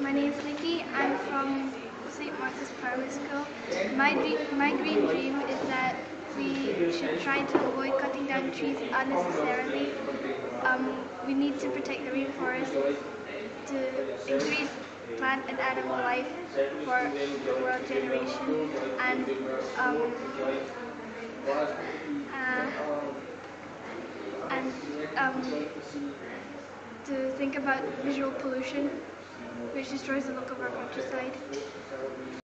My name is Nikki. I'm from St. Martha's Primary School. My green dream is that we should try to avoid cutting down trees unnecessarily. We need to protect the rainforest to increase plant and animal life for the world generation, and um, uh, and um, to think about visual pollution, which destroys the look of our countryside.